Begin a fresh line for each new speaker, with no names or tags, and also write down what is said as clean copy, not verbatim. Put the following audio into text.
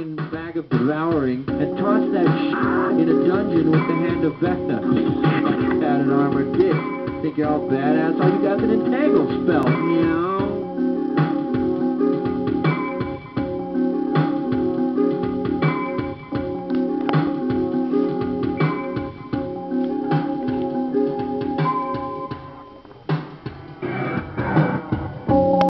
bag of devouring and toss that in a dungeon with the hand of Vecna. Had an armored dick. Think you're all badass? All you got's an entangle spell. Meow.